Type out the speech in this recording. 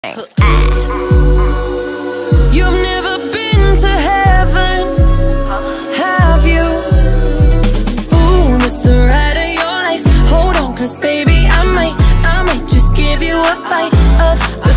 You've never been to heaven, have you? Ooh, this the ride of your life. Hold on, cause baby, I might just give you a bite of